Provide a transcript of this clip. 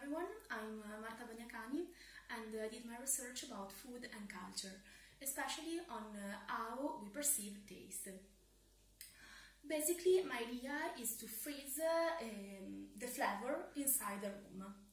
everyone, I'm Marta Bagnacani and did my research about food and culture, especially on how we perceive taste. Basically, my idea is to freeze the flavor inside the room.